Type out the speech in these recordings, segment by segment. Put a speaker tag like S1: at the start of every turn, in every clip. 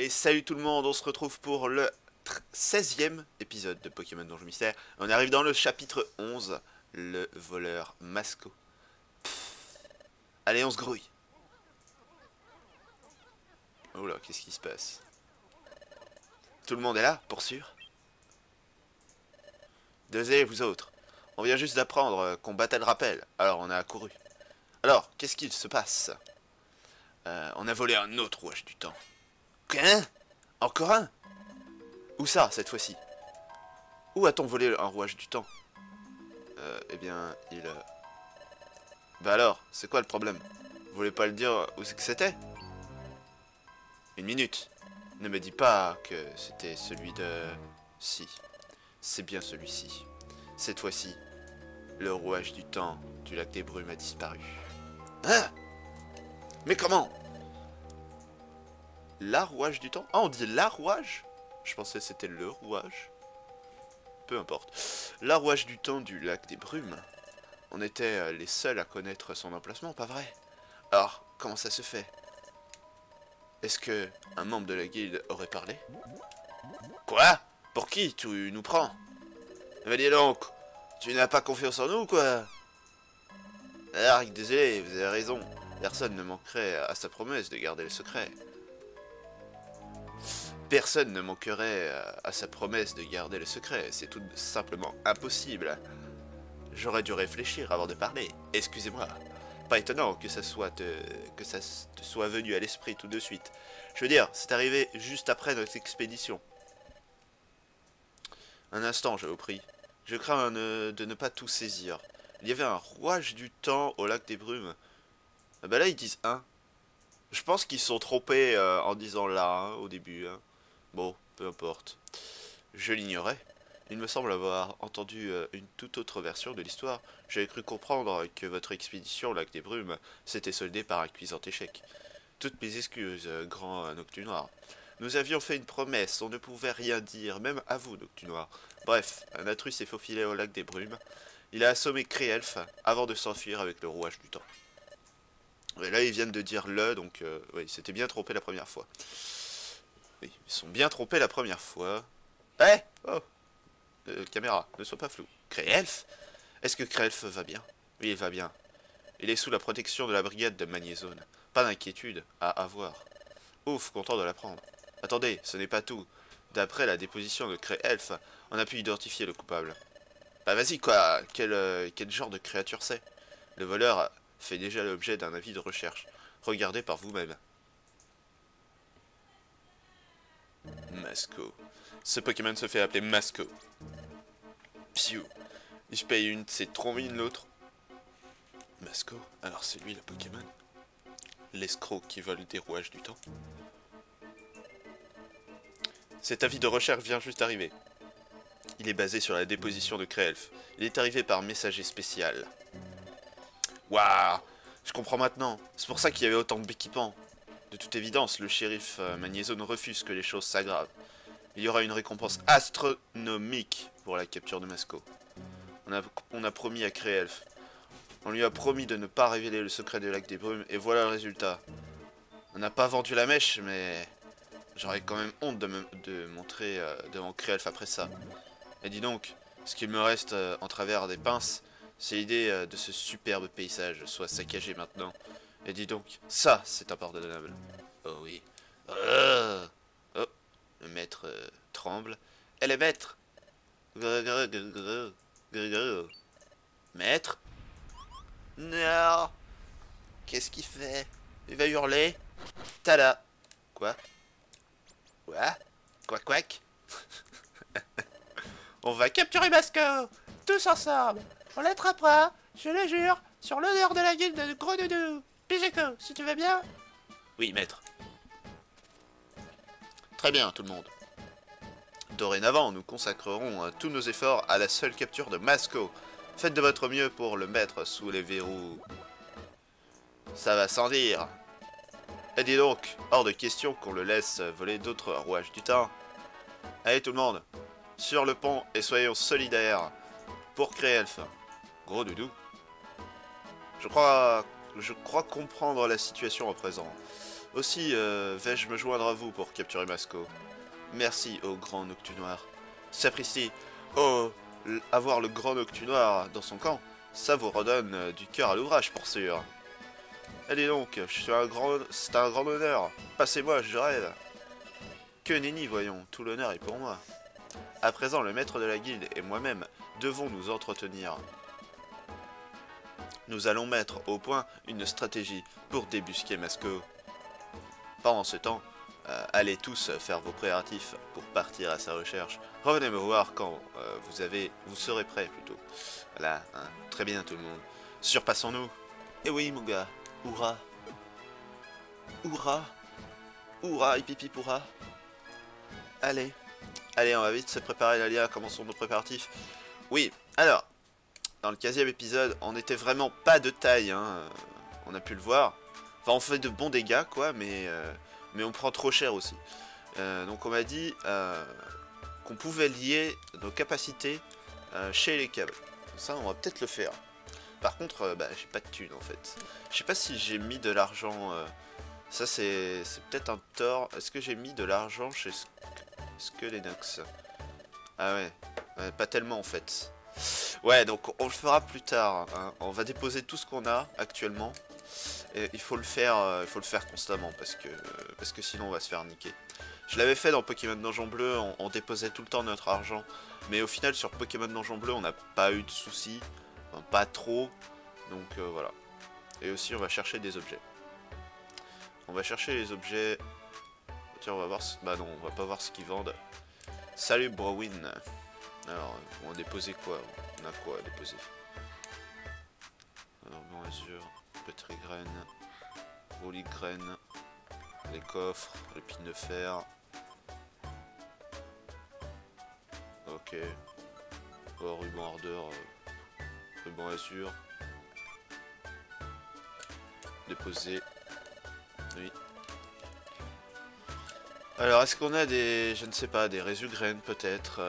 S1: Et salut tout le monde, on se retrouve pour le 16e épisode de Pokémon Donjon Mystère. On arrive dans le chapitre 11, le voleur Masco. Allez, on se grouille. Oh là, qu'est-ce qui se passe? Tout le monde est là, pour sûr? Désolé, vous autres. On vient juste d'apprendre qu'on battait le rappel, alors on a accouru. Alors, qu'est-ce qu'il se passe? On a volé un autre rouage du temps. Hein? Encore un? Où ça, cette fois-ci? Où a-t-on volé un rouage du temps? Eh bien, Bah alors, c'est quoi le problème? Vous voulez pas le dire où c'est que c'était? Une minute. Ne me dis pas que c'était celui de... Si, c'est bien celui-ci. Cette fois-ci, le rouage du temps du lac des Brumes a disparu. Hein? Mais comment? La rouage du temps? Ah, on dit la rouage? Je pensais que c'était le rouage. Peu importe. La rouage du temps du lac des Brumes. On était les seuls à connaître son emplacement, pas vrai? Alors, comment ça se fait? Est-ce que un membre de la guilde aurait parlé? Quoi? Pour qui tu nous prends? Mais dis donc, tu n'as pas confiance en nous, quoi? Alors, désolé, vous avez raison. Personne ne manquerait à sa promesse de garder le secret. Personne ne manquerait à sa promesse de garder le secret. C'est tout simplement impossible. J'aurais dû réfléchir avant de parler. Excusez-moi. Pas étonnant que ça te soit venu à l'esprit tout de suite. Je veux dire, c'est arrivé juste après notre expédition. Un instant, je vous prie. Je crains de ne pas tout saisir. Il y avait un rouage du temps au lac des Brumes. Ah bah là, ils disent un. Je pense qu'ils se sont trompés en disant là, hein, au début. Hein. Bon, peu importe. Je l'ignorais. Il me semble avoir entendu une toute autre version de l'histoire. J'avais cru comprendre que votre expédition au lac des Brumes s'était soldée par un cuisant échec. Toutes mes excuses, grand Noctu Noir. Nous avions fait une promesse, on ne pouvait rien dire, même à vous, Noctu Noir. Bref, un intrus s'est faufilé au lac des Brumes. Il a assommé Créelf avant de s'enfuir avec le rouage du temps. Et là, ils viennent de dire le, donc oui, ils s'étaient bien trompés la première fois. Oui, ils sont bien trompés la première fois. Eh oh caméra, ne sois pas flou. Créelf? Est-ce que Créelf va bien? Oui, il va bien. Il est sous la protection de la brigade de Magnézone. Pas d'inquiétude à avoir. Ouf, content de l'apprendre. Attendez, ce n'est pas tout. D'après la déposition de Créelf, on a pu identifier le coupable. Bah vas-y quoi, quel genre de créature c'est? Le voleur fait déjà l'objet d'un avis de recherche. Regardez par vous-même. Masco. Ce Pokémon se fait appeler Masco. Piou. Je paye une, c'est trop mine l'autre. Masco, alors c'est lui le Pokémon. L'escroc qui vole des rouages du temps. Cet avis de recherche vient juste d'arriver. Il est basé sur la déposition de Créelf. Il est arrivé par messager spécial. Waouh, je comprends maintenant. C'est pour ça qu'il y avait autant d'équipements. De toute évidence, le shérif Magnézone refuse que les choses s'aggravent. Il y aura une récompense astronomique pour la capture de Masco. On a promis à Créelf. On lui a promis de ne pas révéler le secret du lac des Brumes, et voilà le résultat. On n'a pas vendu la mèche, mais j'aurais quand même honte de montrer devant Créelf après ça. Et dis donc, ce qu'il me reste en travers des pinces, c'est l'idée de ce superbe paysage soit saccagé maintenant. Et dis donc, ça, c'est impardonnable. Oh oui. Oh, le maître tremble. Et le maître? Maître? Non. Qu'est-ce qu'il fait? Il va hurler. Tada. Quoi? Quoi? Quack quack. On va capturer Masco. Tous ensemble. On l'attrapera, je le jure, sur l'honneur de la guilde de Gros Doudou. Pijeko, si tu veux bien. Oui, maître. Très bien, tout le monde. Dorénavant, nous consacrerons tous nos efforts à la seule capture de Masco. Faites de votre mieux pour le mettre sous les verrous. Ça va sans dire. Et dis donc, hors de question qu'on le laisse voler d'autres rouages du temps. Allez tout le monde, sur le pont et soyons solidaires. Pour Créelf. Gros Doudou. Je crois comprendre la situation à présent. Aussi, vais-je me joindre à vous pour capturer Masco. Merci au grand Noctu Noir. Sapristi, oh, avoir le grand Noctu Noir dans son camp, ça vous redonne du cœur à l'ouvrage pour sûr. Allez donc, c'est un grand honneur. Passez-moi, je rêve. Que nenni, voyons, tout l'honneur est pour moi. À présent, le maître de la guilde et moi-même devons nous entretenir. Nous allons mettre au point une stratégie pour débusquer Masco. Pendant ce temps, allez tous faire vos préparatifs pour partir à sa recherche. Revenez me voir quand vous serez prêts plutôt. Voilà, hein, très bien tout le monde. Surpassons-nous. Eh oui mon gars, hurrah. Hurrah. Hurrah, hippie pourra. Allez. Allez, on va vite se préparer Lalia, commençons nos préparatifs. Oui, alors, dans le 15e épisode, on n'était vraiment pas de taille, hein. On a pu le voir. Enfin, on fait de bons dégâts, quoi, mais on prend trop cher aussi. Donc on m'a dit qu'on pouvait lier nos capacités chez les câbles. Ça, on va peut-être le faire. Par contre, bah, j'ai pas de thunes, en fait. Je sais pas si j'ai mis de l'argent... ça, c'est peut-être un tort. Est-ce que j'ai mis de l'argent chez Skelenox? Ah ouais, pas tellement, en fait. Ouais, donc on le fera plus tard, hein. On va déposer tout ce qu'on a actuellement. Et il faut le faire constamment parce que sinon on va se faire niquer. Je l'avais fait dans Pokémon Donjon Bleu, on déposait tout le temps notre argent. Mais au final sur Pokémon Donjon Bleu on n'a pas eu de soucis, enfin, pas trop. Donc voilà. Et aussi on va chercher des objets. On va chercher les objets. Tiens, on va voir. Bah non, on va pas voir ce qu'ils vendent. Salut Browin. Alors, on va déposer quoi? On a quoi à déposer? Alors, bon azur, pétri graine, roulis graine, les coffres, l'épine de fer. Ok. Oh, ruban ardeur, ruban azur. Déposer. Oui. Alors, est-ce qu'on a des... je ne sais pas, des résugraines peut-être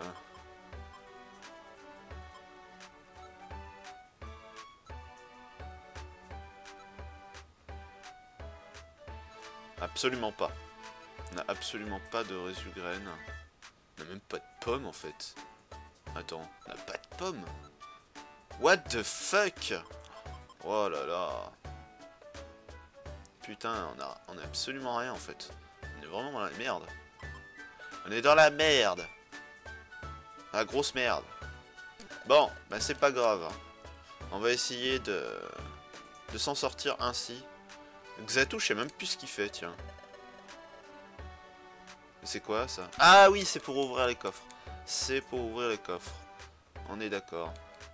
S1: Absolument pas. On n'a absolument pas de résugraines. On n'a même pas de pommes en fait. Attends, on n'a pas de pommes? What the fuck? Oh là là. Putain, on a absolument rien en fait. On est vraiment dans la merde. On est dans la merde. La grosse merde. Bon, bah c'est pas grave. On va essayer de s'en sortir ainsi. Xatu, je sais même plus ce qu'il fait, tiens. C'est quoi ça? Ah oui, c'est pour ouvrir les coffres. C'est pour ouvrir les coffres. On est d'accord.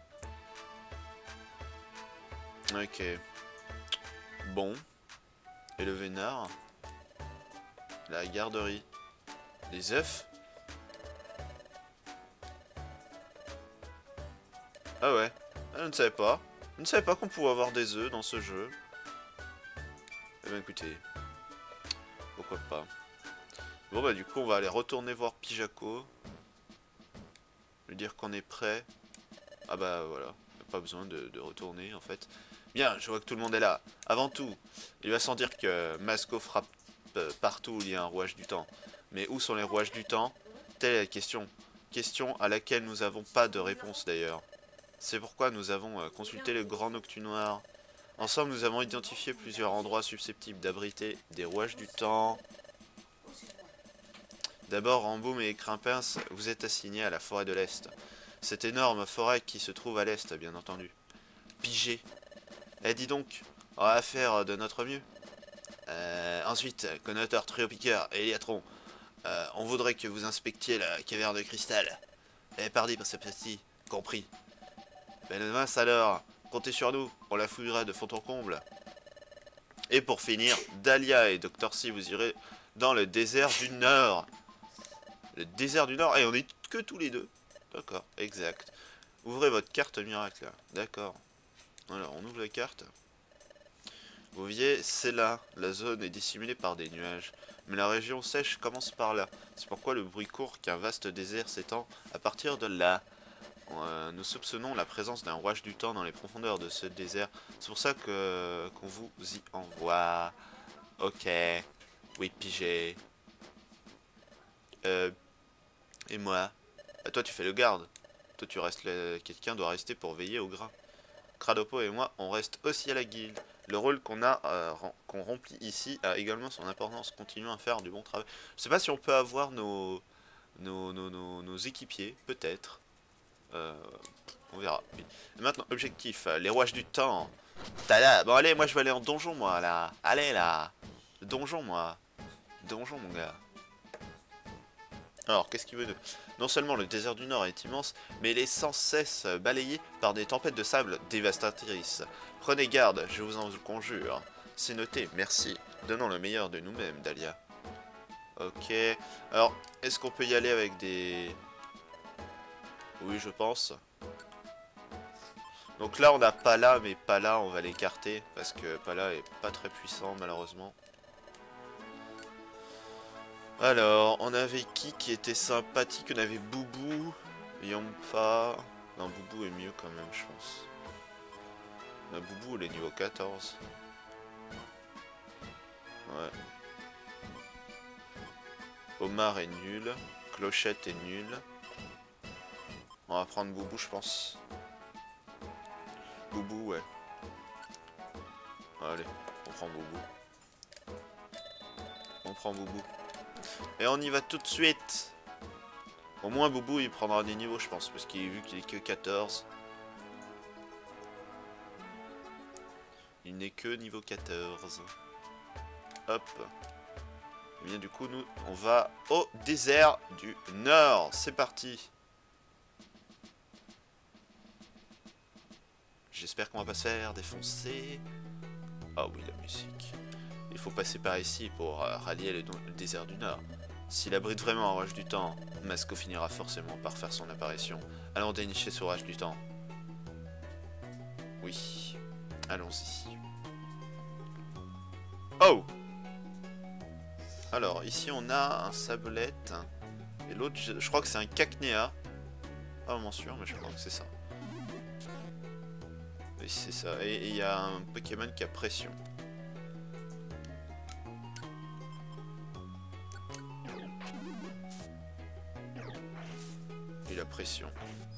S1: Ok. Bon. Et le vénard. La garderie. Les œufs. Ah ouais. Je ne savais pas. Je ne savais pas qu'on pouvait avoir des œufs dans ce jeu. Eh bien écoutez. Pourquoi pas. Bon bah du coup on va aller retourner voir Pijaco. Lui dire qu'on est prêt. Ah bah voilà. Pas besoin de retourner en fait. Bien, je vois que tout le monde est là. Avant tout, il va sans dire que Masco frappe partout où il y a un rouage du temps. Mais où sont les rouages du temps? Telle est la question. Question à laquelle nous n'avons pas de réponse d'ailleurs. C'est pourquoi nous avons consulté le Grand Noctu Noir. Ensemble, nous avons identifié plusieurs endroits susceptibles d'abriter des rouages du temps. D'abord, Ramboum et Crimpince, vous êtes assignés à la forêt de l'Est. Cette énorme forêt qui se trouve à l'Est, bien entendu. Pigé. Eh, dis donc, on va faire de notre mieux. Ensuite, Connoteur, Trio-Piqueur et Eliatron, on voudrait que vous inspectiez la caverne de cristal. Eh, pardi pour ce petit, compris. Ben mince alors, comptez sur nous, on la fouillera de fond en comble. Et pour finir, Dahlia et Dr. C, vous irez dans le désert du Nord. Le désert du Nord, et on est que tous les deux. D'accord, exact. Ouvrez votre carte miracle, d'accord. Alors, on ouvre la carte. Vous voyez, c'est là. La zone est dissimulée par des nuages. Mais la région sèche commence par là. C'est pourquoi le bruit court qu'un vaste désert s'étend à partir de là. Nous soupçonnons la présence d'un rouage du temps dans les profondeurs de ce désert. C'est pour ça qu'on vous y envoie. Ok. Oui, pigé. Et moi? Ah, toi, tu fais le garde. Toi, tu restes... Quelqu'un doit rester pour veiller au grain. Cradopo et moi, on reste aussi à la guilde. Le rôle qu'on remplit ici a également son importance. Continuons à faire du bon travail. Je sais pas si on peut avoir nos équipiers, peut-être. Euh, on verra. Oui. Et maintenant, objectif, les rouages du temps. Tada. Bon allez, moi je vais aller en donjon moi là. Allez là. Le donjon moi. Donjon mon gars. Alors, qu'est-ce qu'il veut de... Non seulement le désert du Nord est immense, mais il est sans cesse balayé par des tempêtes de sable dévastatrices. Prenez garde, je vous en conjure. C'est noté, merci. Donnons le meilleur de nous-mêmes, Dahlia. Ok. Alors, est-ce qu'on peut y aller avec des... Oui, je pense. Donc là, on a Pala, mais Pala, on va l'écarter, parce que Pala est pas très puissant, malheureusement. Alors, on avait qui était sympathique? On avait Boubou, Yampa... Non, Boubou est mieux quand même, je pense. Boubou, il est niveau 14. Ouais. Omar est nul. Clochette est nul. On va prendre Boubou, je pense. Boubou, ouais. Allez, on prend Boubou. On prend Boubou. Et on y va tout de suite. Au moins Boubou il prendra des niveaux je pense. Parce qu'il vu qu'il est que 14. Il n'est que niveau 14. Hop. Et bien du coup nous on va au désert du Nord. C'est parti. J'espère qu'on va pas se faire défoncer. Ah oui la musique. Il faut passer par ici pour rallier le désert du Nord. S'il abrite vraiment un orage du temps, Masco finira forcément par faire son apparition. Allons dénicher ce orage du temps. Oui, allons-y. Oh! Alors, ici on a un sablette. Et l'autre, je crois que c'est un cacnéa. Pas vraiment sûr, mais je crois que c'est ça. Oui, c'est ça. Et il y a un Pokémon qui a pression. La pression.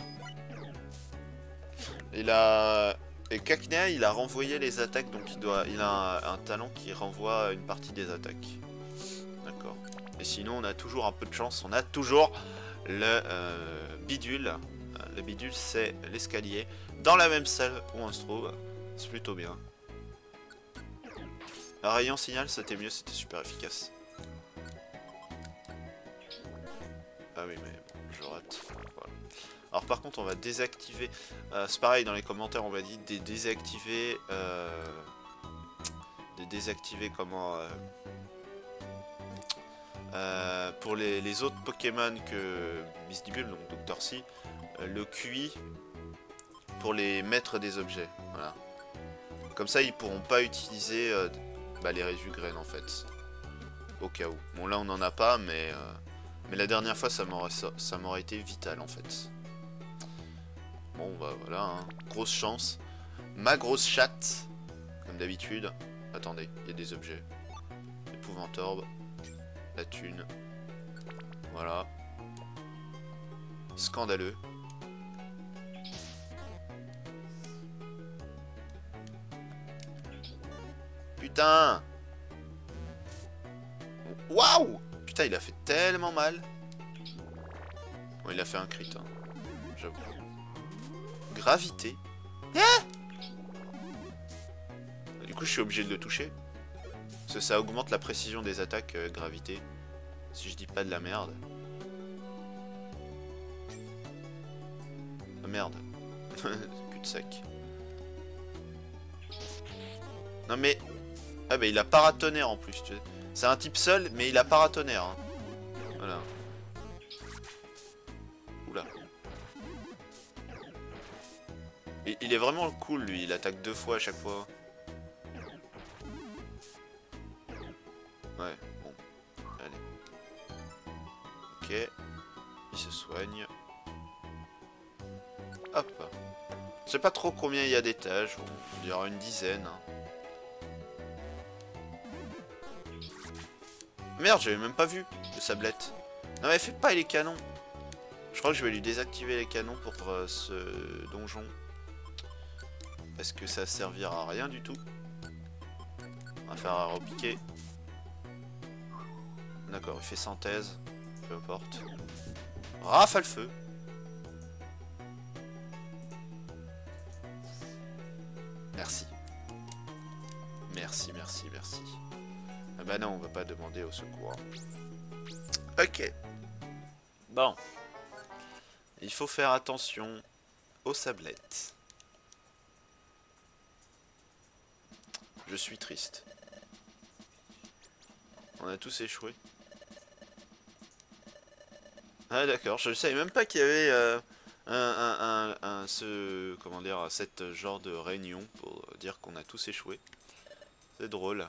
S1: Et Cacnea, il a renvoyé les attaques, donc il a un talent qui renvoie une partie des attaques. D'accord. Et sinon, on a toujours un peu de chance. On a toujours le bidule. Le bidule, c'est l'escalier. Dans la même salle où on se trouve. C'est plutôt bien. Un rayon signal, c'était mieux, c'était super efficace. Ah oui, mais bon, je rate. Voilà. Alors par contre, on va désactiver... c'est pareil, dans les commentaires, on va dire désactiver... de désactiver comment... pour les autres Pokémon que Misdibule, donc Dr. C, le QI pour les mettre des objets. Voilà. Comme ça, ils pourront pas utiliser les résus-graines en fait. Au cas où. Bon, là, on n'en a pas, mais la dernière fois, ça m'aurait été vital en fait. Bon, bah voilà, hein. Grosse chance. Ma grosse chatte, comme d'habitude. Attendez, il y a des objets. Épouvantorbe. La thune. Voilà. Scandaleux. Putain! Waouh! Putain, il a fait tellement mal. Bon, il a fait un crit, hein. J'avoue. Gravité. Ah! Du coup, je suis obligé de le toucher. Parce que ça augmente la précision des attaques, gravité. Si je dis pas de la merde. Ah merde. Cul-de-sac. Non mais... Ah bah il a paratonnerre en plus. Tu sais. C'est un type seul, mais il a paratonnerre. Hein. Voilà. Oula. Et il est vraiment cool lui, il attaque 2 fois à chaque fois. Ouais, bon. Allez. Ok. Il se soigne. Hop. Je sais pas trop combien il y a d'étages. On dirait une dizaine. Hein. Merde, j'avais même pas vu le sablette. Non mais fais pas les canons. Je crois que je vais lui désactiver les canons pour ce donjon. Parce que ça servira à rien du tout. On va faire un repiquer. D'accord, il fait synthèse. Peu importe. Rafale feu. Merci. Merci, merci, merci. Ah bah non, on va pas demander au secours. Ok. Bon. Il faut faire attention aux sablettes. Je suis triste. On a tous échoué. Ah d'accord, je ne savais même pas qu'il y avait comment dire, cette genre de réunion pour dire qu'on a tous échoué. C'est drôle.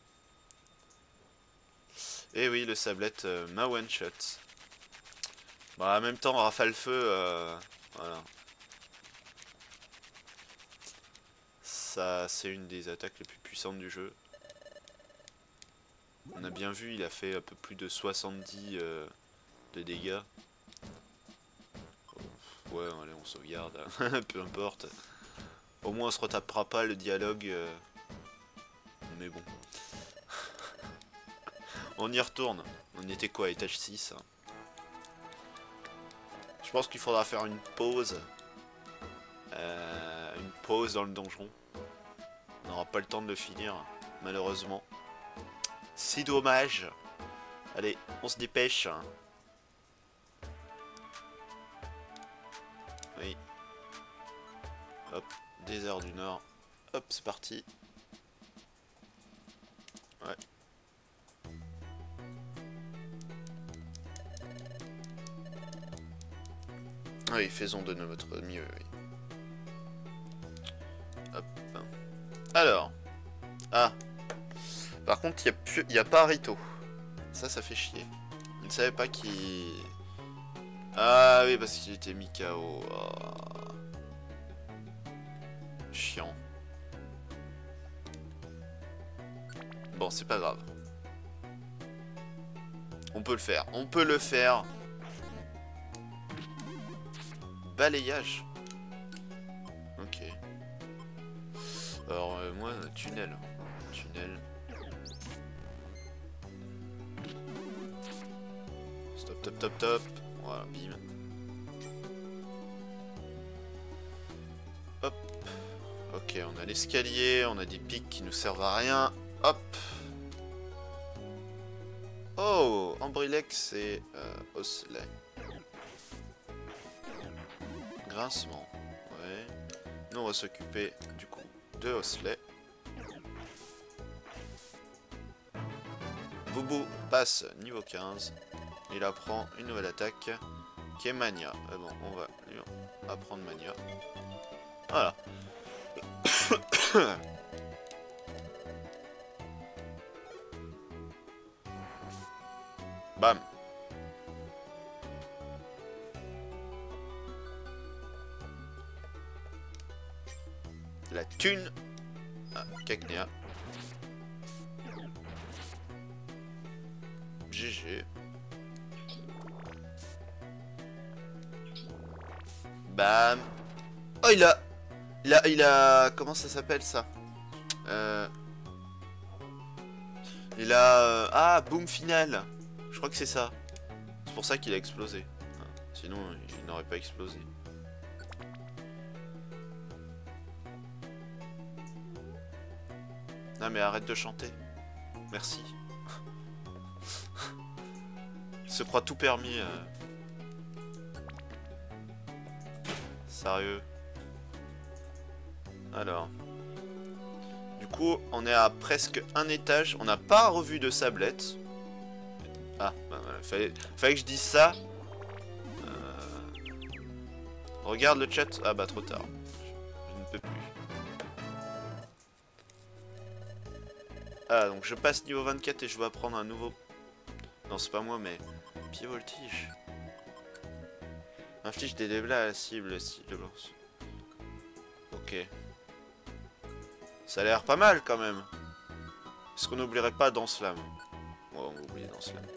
S1: Et oui, le sablette m'a one shot. Bah en même temps, rafale feu, voilà. Ça, c'est une des attaques les plus puissantes du jeu. On a bien vu, il a fait un peu plus de 70 de dégâts. Ouais, allez, on sauvegarde. Peu importe. Au moins, on se retapera pas le dialogue. Mais bon. On y retourne. On était quoi, étage 6 hein. Je pense qu'il faudra faire une pause. Une pause dans le donjon. On n'aura pas le temps de le finir, malheureusement. C'est dommage. Allez, on se dépêche. Oui. Hop, désert du Nord. Hop, c'est parti. Ouais. Oui, faisons de notre mieux, oui. Hop. Alors. Ah. Par contre, il n'y a pas Rito. Ça fait chier. Je ne savais pas qui... Ah oui, parce qu'il était mis KO. Oh. Chiant. Bon, c'est pas grave. On peut le faire. On peut le faire. Balayage. Ok. Alors, moi, tunnel. Tunnel. Stop, top, top, top. Voilà, bim. Hop. Ok, on a l'escalier, on a des pics qui nous servent à rien. Hop. Oh, Ambrilex et Osselet. Grincement. Ouais. Nous, on va s'occuper du coup de Osselet. Boubou passe niveau 15. Il apprend une nouvelle attaque qui est Mania. Ah bon, on va lui apprendre Mania. Voilà. Bam. La thune. Ah, Cacnea. GG. Bam. Oh, il a... Comment ça s'appelle ça? Il a... Ah, boom final. Je crois que c'est ça. C'est pour ça qu'il a explosé. Sinon, il n'aurait pas explosé. Non mais arrête de chanter. Merci. Il se croit tout permis. Sérieux. Alors. Du coup, on est à presque un étage. On n'a pas revu de sablette. Ah, bah voilà. Fallait que je dise ça. Regarde le chat. Ah bah trop tard. Je ne peux plus. Ah, donc je passe niveau 24 et je vais apprendre un nouveau... Non, c'est pas moi, mais... Pied voltige. Inflige des dégâts à la cible, cible blanche. Ok. Ça a l'air pas mal, quand même. Est-ce qu'on n'oublierait pas dans Slam? on va oublier dans cela.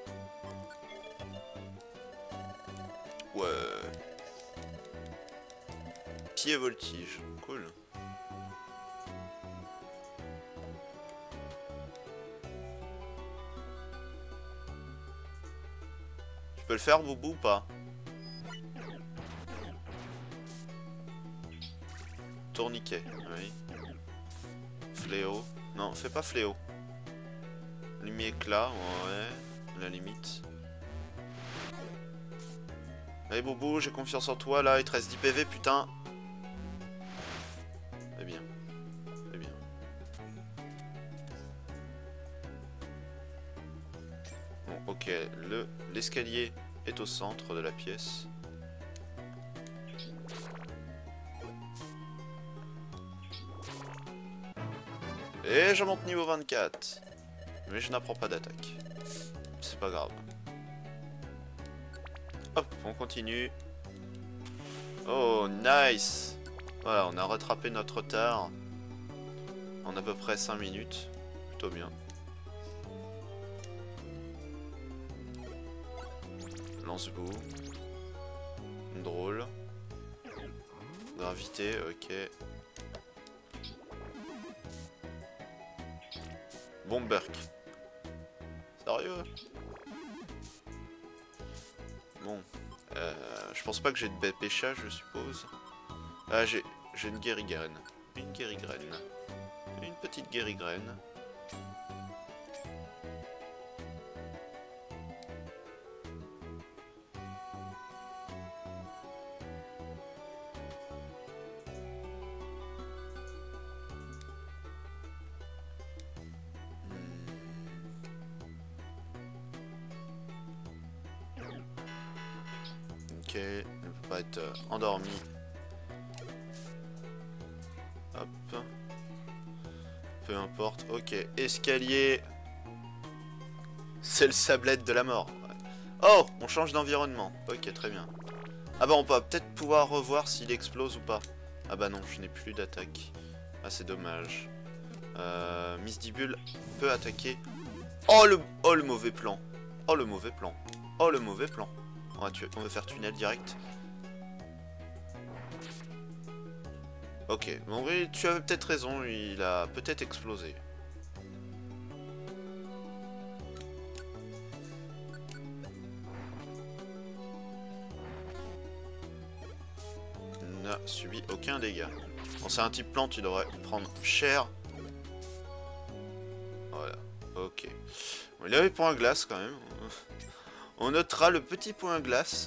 S1: Ouais. Pied voltige. Cool. Tu peux le faire, Boubou, ou pas? Tourniquet, oui. Fléau. Non, fais pas fléau. Lumière éclat, ouais. À la limite. Allez, Boubou, j'ai confiance en toi, là. Il te reste 10 PV, putain. Eh bien. Eh bien. Bon, ok. L'escalier est au centre de la pièce. Et je monte niveau 24. Mais je n'apprends pas d'attaque. C'est pas grave. Hop, on continue. Oh, nice. Voilà, on a rattrapé notre retard. En à peu près 5 minutes. Plutôt bien. Lance-boue. Drôle. Gravité, ok. Bomberk. Sérieux? Bon. Je pense pas que j'ai de pêchage, je suppose. Ah, j'ai une guérigraine. Une guérigraine. Une petite guérigraine. Ok, ne peut pas être endormi. Hop. Peu importe. Ok, escalier. C'est le sablette de la mort. Oh, on change d'environnement. Ok, très bien. Ah bah on va peut-être pouvoir revoir s'il explose ou pas. Ah bah non, je n'ai plus d'attaque. Ah c'est dommage. Misdibule peut attaquer. Oh le mauvais plan. Oh le mauvais plan. Oh le mauvais plan. On va faire tunnel direct. Ok, bon oui, tu avais peut-être raison, il a peut-être explosé. N'a subi aucun dégât. Bon, c'est un type plante, tu devrais prendre cher. Voilà, ok. Bon, il avait point glace quand même. On notera le petit point glace.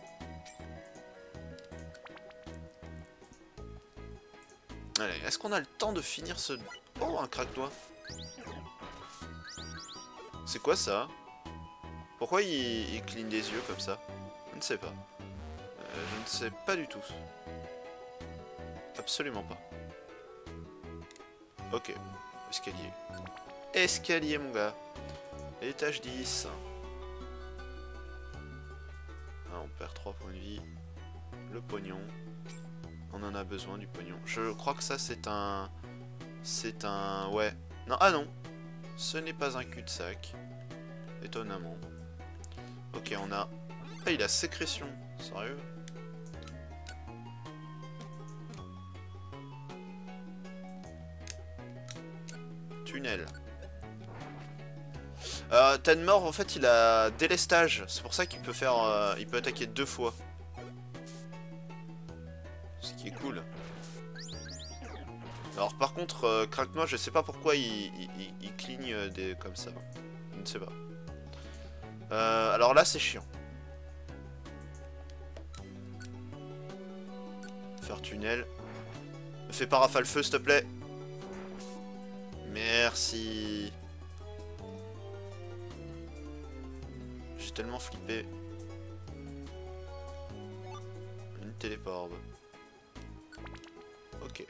S1: Allez, est-ce qu'on a le temps de finir ce... Oh, un craque-noix. C'est quoi ça? Pourquoi il cligne des yeux comme ça? Je ne sais pas. Je ne sais pas du tout. Absolument pas. Ok. Escalier. Escalier, mon gars. Étage 10. Ah, on perd 3 points de vie. Le pognon. On en a besoin du pognon. Je crois que ça, c'est un... C'est un... Ouais. Non, ah non. Ce n'est pas un cul-de-sac. Étonnamment. Ok, on a... Ah, il a sécrétion. Sérieux? Tunnel. Tenmore, en fait, il a délestage. C'est pour ça qu'il peut faire... il peut attaquer 2 fois. Ce qui est cool. Alors, par contre, Craque-Noix, je sais pas pourquoi il cligne des... comme ça. Je ne sais pas. Alors là, c'est chiant. Faire tunnel. Me fais pas rafale feu, s'il te plaît. Merci. J'ai tellement flippé. Une téléporbe. Ok.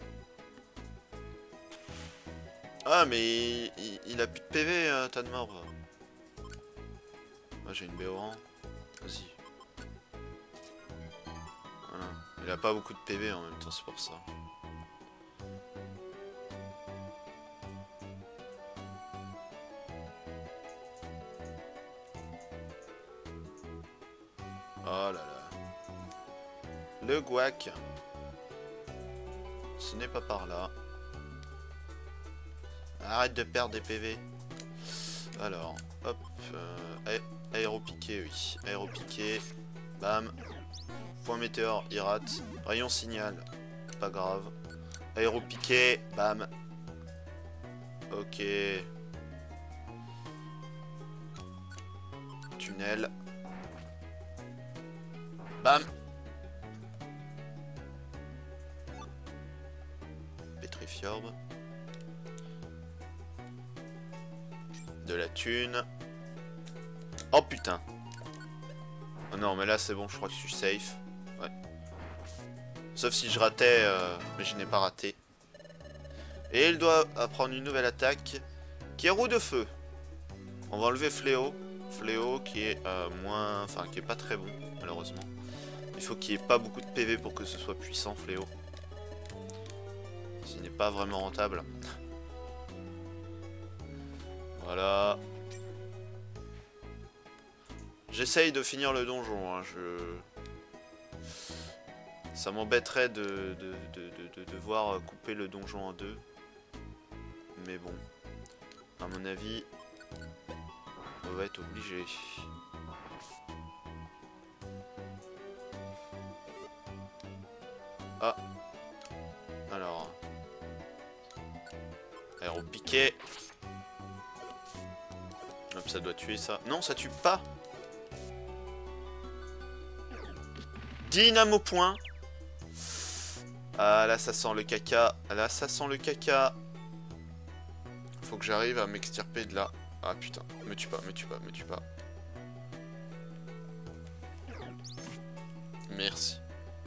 S1: Ah, mais il a plus de PV, tas de morts. Moi, j'ai une BO rang. Vas-y. Voilà. Il a pas beaucoup de PV en même temps, c'est pour ça. Le guac. Ce n'est pas par là. Arrête de perdre des PV. Alors, hop. Aéropiqué, oui. Aéropiqué. Bam. Point météore, il rate. Rayon signal. Pas grave. Aéropiqué. Bam. Ok. Tunnel. Bam. Pétrifiorbe. De la thune. Oh putain. Oh non mais là c'est bon, je crois que je suis safe. Ouais. Sauf si je ratais, mais je n'ai pas raté. Et il doit apprendre une nouvelle attaque qui est roue de feu. On va enlever Fléau. Fléau qui est moins... Enfin qui est pas très bon malheureusement. Il faut qu'il n'y ait pas beaucoup de PV pour que ce soit puissant Fléau. Ce n'est pas vraiment rentable. Voilà. J'essaye de finir le donjon. Hein. Ça m'embêterait de devoir couper le donjon en deux. Mais bon. À mon avis, on va être obligé. Ah. Alors. Aéropiqué. Hop, ça doit tuer ça. Non, ça tue pas. Dynamo point. Ah là ça sent le caca. Là ça sent le caca. Faut que j'arrive à m'extirper de là. Ah putain, me tue pas, me tue pas, me tue pas. Merci.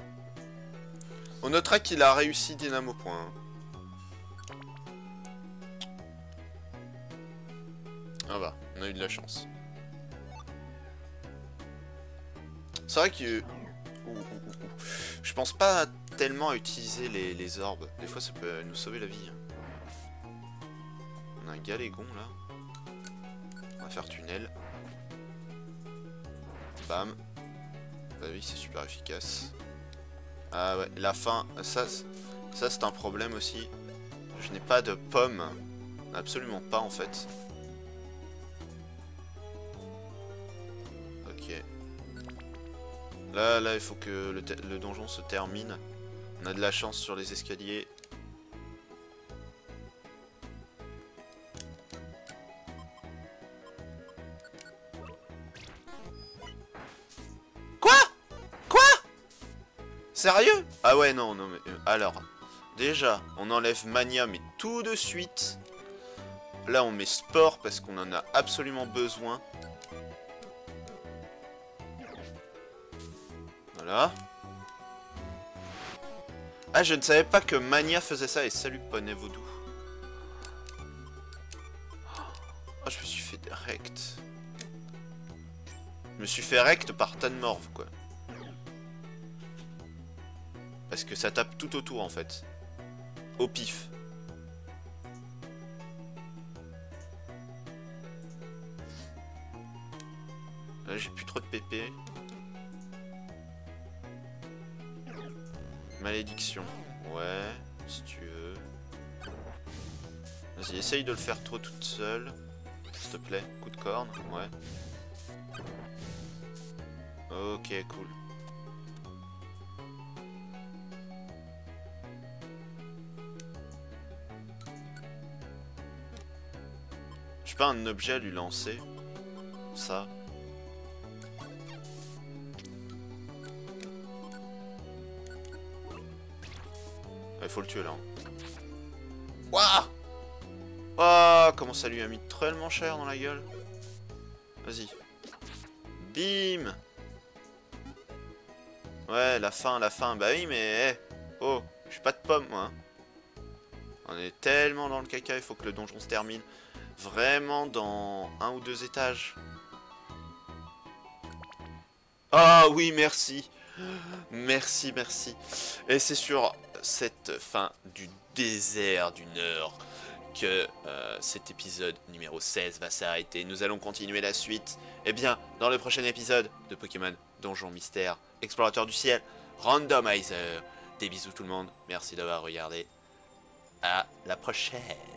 S1: On notera qu'il a réussi Dynamo point. Ah bah, on a eu de la chance. C'est vrai que... Je pense pas tellement à utiliser les orbes. Des fois ça peut nous sauver la vie. On a un galégon là. On va faire tunnel. Bam. Bah oui, c'est super efficace. Ah ouais, la fin, ça c'est un problème aussi. Je n'ai pas de pommes. Absolument pas en fait. Ok. Là, il faut que le donjon se termine. On a de la chance sur les escaliers. Quoi? Quoi? Sérieux? Ah ouais, non, non, mais... alors, déjà, on enlève Mania, mais tout de suite. Là, on met Sport, parce qu'on en a absolument besoin. Voilà. Ah, je ne savais pas que Mania faisait ça. Et salut, Poney Vaudou. Oh, je me suis fait direct. Je me suis fait rect par Tanmorv, quoi. Parce que ça tape tout autour, en fait. Au pif. Là, j'ai plus trop de PP. Malédiction. Ouais, si tu veux. Vas-y, essaye de le faire toi toute seule. S'il te plaît. Coup de corne. Ouais. Ok, cool. J'ai pas un objet à lui lancer. Ça. Il faut le tuer là. Waouh! Oh, comment ça lui a mis tellement cher dans la gueule. Vas-y. Bim! Ouais, la fin. Bah oui, mais... Hey. Oh, j'ai pas de pomme, moi. Hein. On est tellement dans le caca, il faut que le donjon se termine. Vraiment dans 1 ou 2 étages. Ah oui, merci. Merci, merci. Et c'est sur cette fin du désert du Nord que cet épisode numéro 16 va s'arrêter. Nous allons continuer la suite, eh bien, dans le prochain épisode de Pokémon Donjon Mystère, Explorateur du Ciel. Randomizer. Des bisous tout le monde, merci d'avoir regardé. À la prochaine.